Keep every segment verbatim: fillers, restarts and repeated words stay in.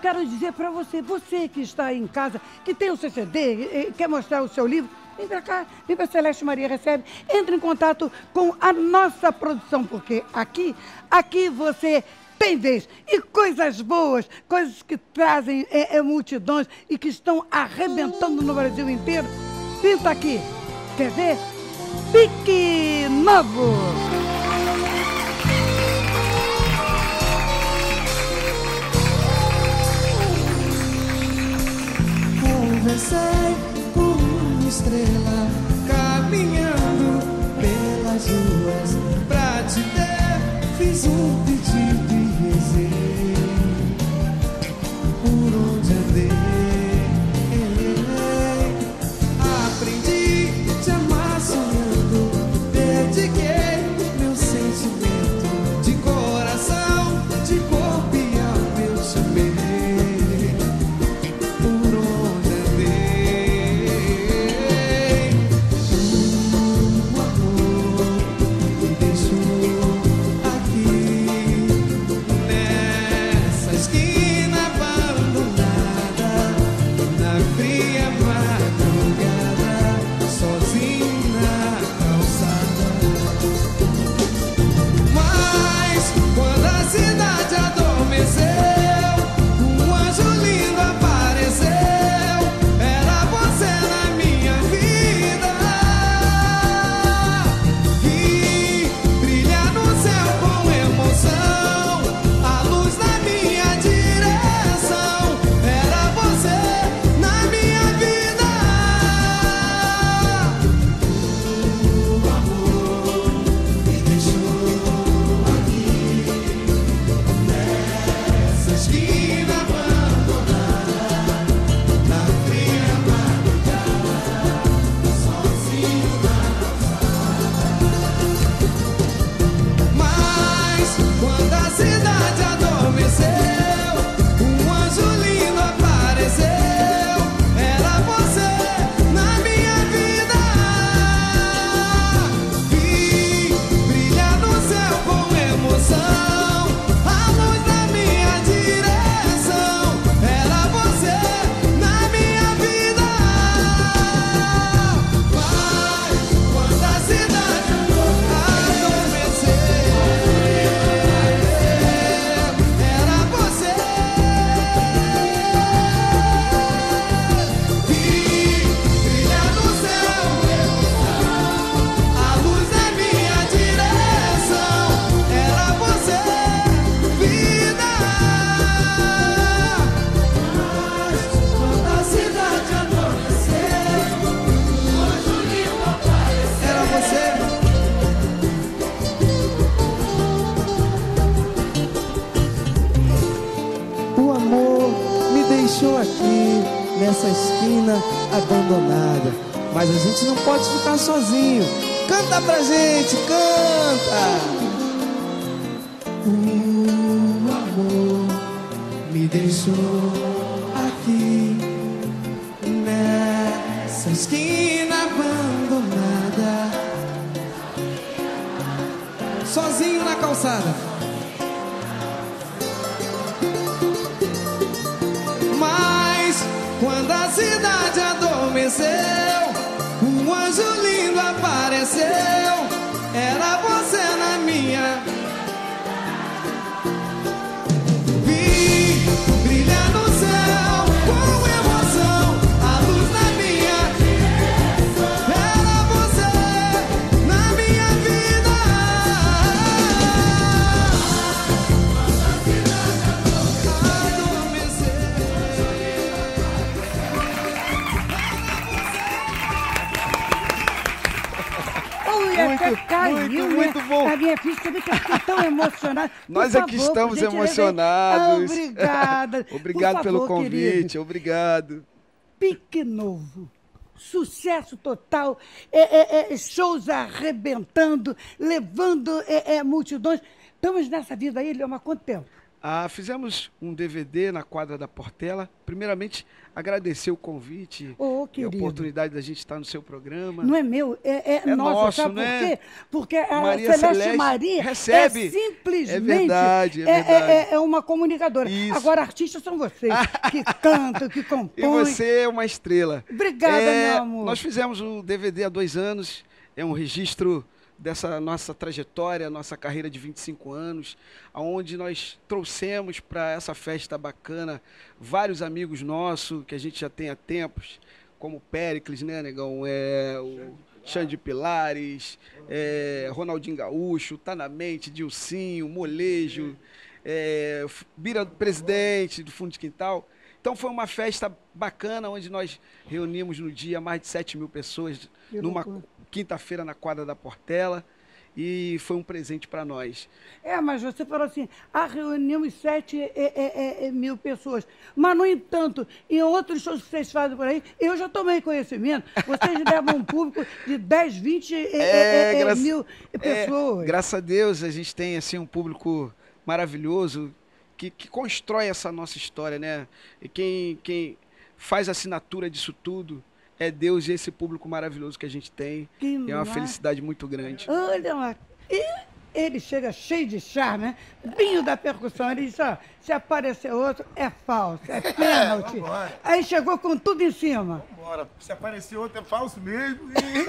quero dizer para você, você que está aí em casa, que tem o seu C D, quer mostrar o seu livro, vem pra cá, vem pra Celeste Maria Recebe, entre em contato com a nossa produção, porque aqui, aqui você tem vez. E coisas boas, coisas que trazem é, é, multidões e que estão arrebentando no Brasil inteiro. Pinta aqui, quer ver? Pique Novo! Conversei com uma estrela caminhando pelas ruas pra te ter. Fiz um pedido e rezei por onde andei. Aprendi a te amar sonhando. Dediquei meu sentimento de coração, de corpo e alma eu chamei. Nessa esquina abandonada, mas a gente não pode ficar sozinho. Canta pra gente, canta! O amor me deixou aqui nessa esquina abandonada, sozinho na calçada. Quando a cidade adormeceu, um anjo lindo apareceu. Era você na minha. Vi brilhar no céu com emoção, a luz na minha. Era você na minha vida. Muito, caiu, muito, muito né? bom. A minha filha, você vê que eu fiquei tão emocionada. Por Nós favor, aqui estamos por gentileza, emocionados. ah, obrigada. Obrigado Por pelo favor, convite, querido. obrigado. Pique Novo. Sucesso total, é, é, é, shows arrebentando, levando é, é, multidões. Estamos nessa vida aí, Leomar, há quanto tempo? Ah, fizemos um D V D na quadra da Portela. Primeiramente, agradecer o convite Ô, e a querido. oportunidade da gente estar no seu programa. Não é meu, é, é, É nosso, nosso, sabe né? por quê? Porque a Maria Celeste, Celeste Maria recebe. é simplesmente... É verdade, é é, verdade. é- é uma comunicadora. Isso. Agora, artistas são vocês, que cantam, que E compõem. você é uma estrela. Obrigada, É, meu amor. Nós fizemos o D V D há dois anos. É um registro dessa nossa trajetória, nossa carreira de vinte e cinco anos, onde nós trouxemos para essa festa bacana vários amigos nossos, que a gente já tem há tempos, como o Péricles, né, negão? É, o Xande Pilares, é, Ronaldinho Gaúcho, Tá na Mente, Dilcinho, Molejo, é, Bira Presidente do Fundo de Quintal. Então foi uma festa bacana, onde nós reunimos no dia mais de sete mil pessoas, Que numa loucura. quinta-feira na quadra da Portela, e foi um presente para nós. É, mas você falou assim, ah, reunimos sete é, é, é, mil pessoas. Mas, no entanto, em outros shows que vocês fazem por aí, eu já tomei conhecimento. Vocês levam um público de dez, vinte é, é, é, graça- mil pessoas. É, graças a Deus a gente tem assim um público maravilhoso que, que constrói essa nossa história, né? E quem, quem faz a assinatura disso tudo é Deus e esse público maravilhoso que a gente tem. Que E é uma mar- felicidade muito grande. Olha lá. E ele chega cheio de charme, né? Binho da percussão. Ele diz, ó, se aparecer outro, é falso, é pênalti. vambora. Aí chegou com tudo em cima. Bora, se aparecer outro é falso mesmo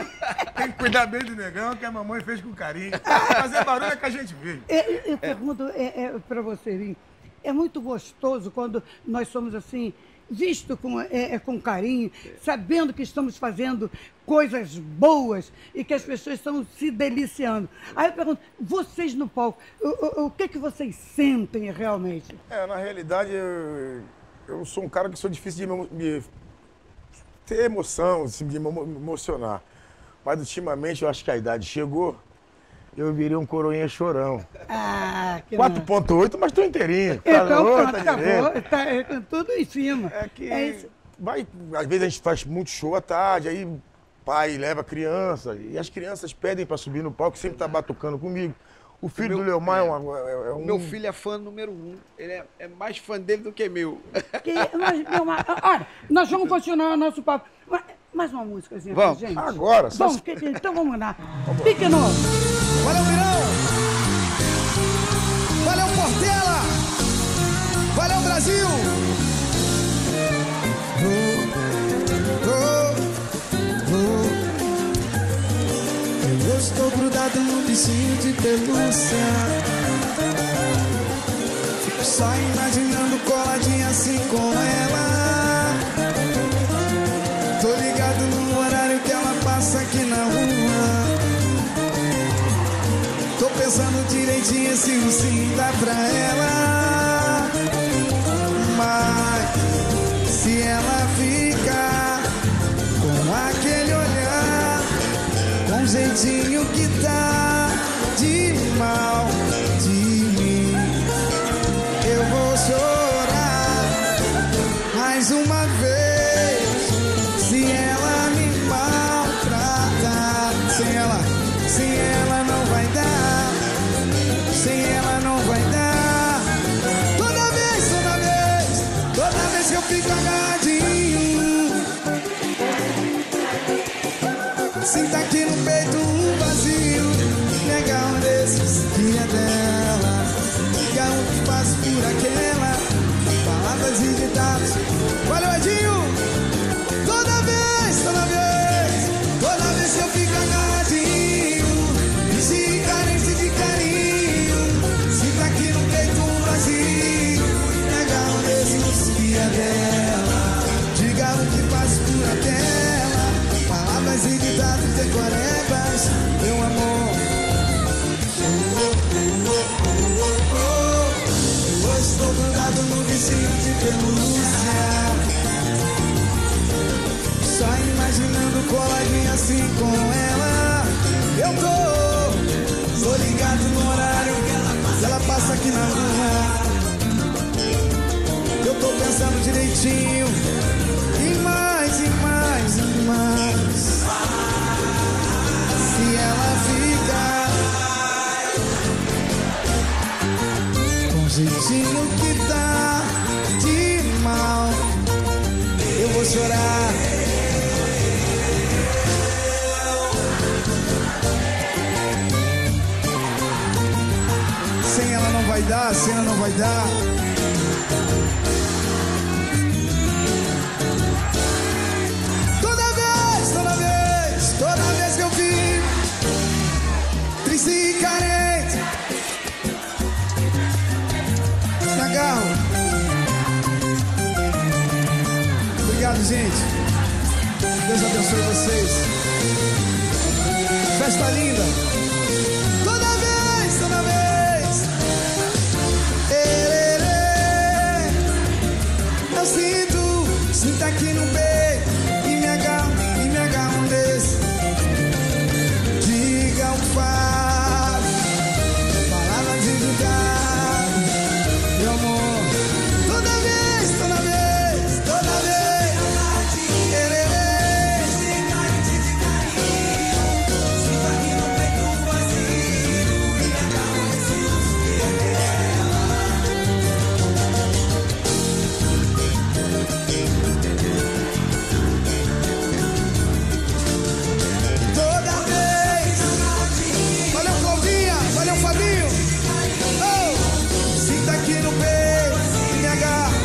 e tem que cuidar bem do negão que a mamãe fez com carinho. Fazer barulho é que a gente vê. Eu, eu pergunto é, é, para você, Vinho, é muito gostoso quando nós somos assim, visto com, é, é, com carinho, sabendo que estamos fazendo coisas boas e que as pessoas estão se deliciando. Aí eu pergunto, vocês no palco, o, o, o que, que vocês sentem realmente? É, na realidade, eu, eu sou um cara que sou difícil de me, me ter emoção, assim, de me emo- emocionar. Mas ultimamente eu acho que a idade chegou, eu virei um coroinha chorão. Ah, que quatro ponto oito, mas tô inteirinho. Tá Então louco, pronto, tá acabou, direito. tá é, com tudo em cima. É que É isso. vai, às vezes a gente faz muito show à tarde, aí pai leva criança, e as crianças pedem para subir no palco, sempre tá batucando comigo. O filho meu- do Leomar é, uma- é- é um... Meu filho é fã número um. Ele é, é mais fã dele do que meu. Que, mas, meu, ma- olha, nós vamos continuar o nosso papo. Mas- Mais uma músicazinha Vamos. pra gente. Agora, só Vamos, se- que- que- então vamos lá. Pique novo. Valeu, Mirão! Valeu, Portela! Valeu, Brasil! Oh, oh, oh. Eu estou grudado num bichinho de pelúcia. Fico só imaginando coladinha assim com ela. Tô ligado no horário que ela passa aqui na rua. Tô pensando direitinho se o sim dá pra ela. Mas se ela ficar com aquele olhar, com um jeitinho que tá de mal de mim, eu vou chorar mais uma vez. Se ela me maltratar, sem ela, sem ela não vai dar. Sem ela não vai dar. Toda vez, toda vez, toda vez que eu fico agarradinho, sinta aqui no peito um vazio. Legal um desses que é dela. Liga um que faz por aquela. Palavras e ditados. Valeu, Edinho! Toda vez, toda vez, toda vez que eu fico agarradinho, e se carência de carinho, sinta aqui no peito um vazio. Legal desses que é dela. Diga o que faz por aquela. Palavras e ditados decorebas, meu amor. Oh, oh, oh, oh, oh. Eu estou grudado no vizinho de pelúcia. Só imaginando coladinha assim com ela. Eu tô, tô ligado no horário que ela passa, ela passa aqui na rua. Eu tô pensando direitinho, e mais, e mais, e mais. Se ela ficar com jeitinho fingindo que tá de mal. Eu vou chorar. Sem ela não vai dar, sem ela não vai dar. Toda vez, toda vez, toda vez que eu fico triste e carente, me agarro. Obrigado, gente. Deus abençoe vocês. Festa linda. Toda vez, toda vez. Ererê. Eu sinto, sinto aqui no peito. E me agarro, e me agarro nesse. Diga o que faz. Palavras de verdade. Meu amor. Toda vez, toda vez, toda vez. Ererê. Sinto aqui no peito vazio. E me agarro nesse. Toda vez. Valeu, Claudinha. Valeu, Fabinho. Oh. Sinto aqui no peito e me agarro.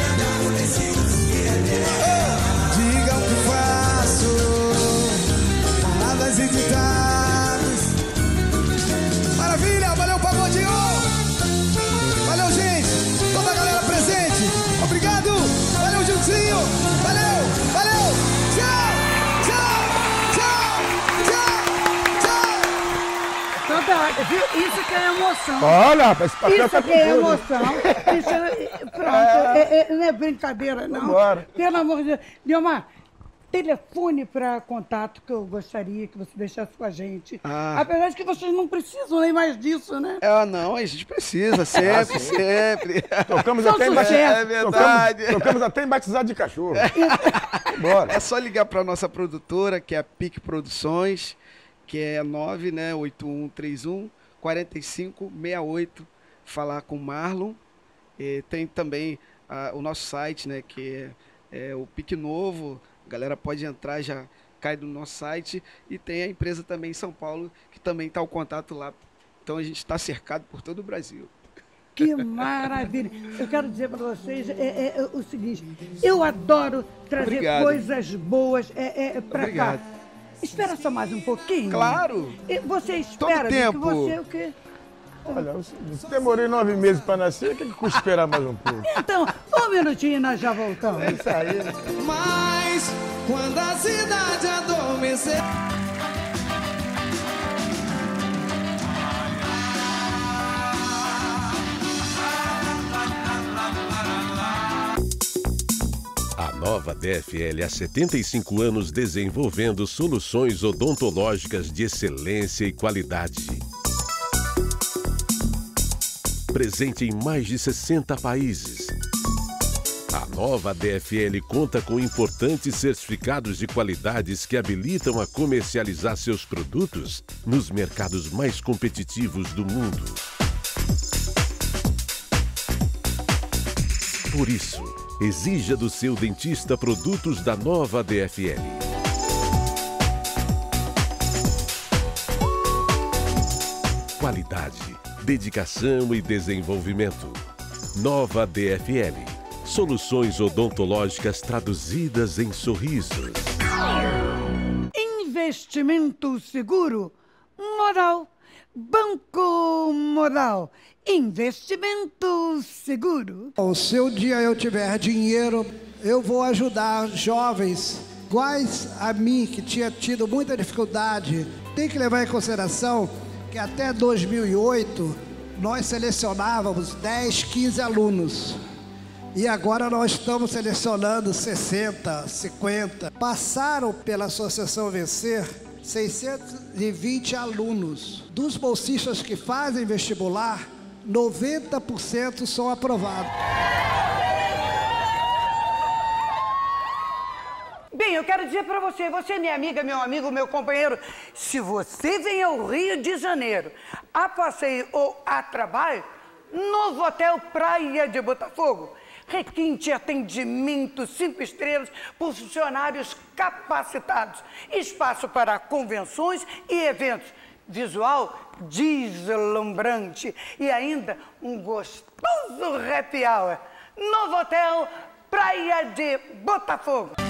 Oh. Diga o que faço. Palavras e ditados. Maravilha. Valeu, Pagodinho. Valeu, gente. Toda a galera presente. Obrigado. Valeu, Gilzinho. Valeu. Valeu. Tchau. Tchau. Tchau. Tchau. Tchau. Então tá, viu? Isso que é emoção. Olha, rapaz, esse papel Isso tá aqui com é tudo. emoção. Isso é, pronto, é, é, não é brincadeira, não. Vambora. Pelo amor de Deus. Guilmar, telefone para contato que eu gostaria que você deixasse com a gente. Ah. Apesar de que vocês não precisam nem mais disso, né? É, não, a gente precisa, sempre, sempre. Tocamos São até, em sucesso. bate- É verdade. tocamos, tocamos até em batizado de cachorro. Bora. É só ligar para nossa produtora, que é a Pique Produções, que é nove, né, oito um três um, quatro cinco seis oito, falar com o Marlon. E tem também ah, o nosso site, né, que é, é o Pique Novo. A galera pode entrar, já cai no nosso site. E tem a empresa também em São Paulo, que também está o contato lá. Então a gente está cercado por todo o Brasil. Que maravilha! Eu quero dizer para vocês é, é, é o seguinte: eu adoro trazer Obrigado. coisas boas é, é, para cá. Obrigado. Espera só mais um pouquinho. Claro! E você espera Todo que tempo. você o quê? Olha, eu- se demorei nove meses pra nascer, o que que custa esperar mais um pouco? Então, um minutinho e nós já voltamos. É isso aí. Mas quando a cidade adormecer. A Nova D F L há setenta e cinco anos desenvolvendo soluções odontológicas de excelência e qualidade. Presente em mais de sessenta países. A Nova D F L conta com importantes certificados de qualidades que habilitam a comercializar seus produtos nos mercados mais competitivos do mundo. Por isso, exija do seu dentista produtos da Nova D F L. Qualidade, dedicação e desenvolvimento. Nova D F L. Soluções odontológicas traduzidas em sorrisos. Investimento seguro, moral, Banco Moral, investimento seguro. Se um dia eu tiver dinheiro, eu vou ajudar jovens iguais a mim, que tinha tido muita dificuldade. Tem que levar em consideração que até dois mil e oito nós selecionávamos dez, quinze alunos. E agora nós estamos selecionando sessenta, cinquenta. Passaram pela Associação Vencer seiscentos e vinte alunos. Dos bolsistas que fazem vestibular, noventa por cento são aprovados. Bem, eu quero dizer para você, você é minha amiga, meu amigo, meu companheiro, se você vem ao Rio de Janeiro a passeio ou a trabalho, Novo Hotel Praia de Botafogo. Requinte atendimento cinco estrelas por funcionários capacitados. Espaço para convenções e eventos. Visual deslumbrante. E ainda um gostoso happy hour. Novo Hotel Praia de Botafogo.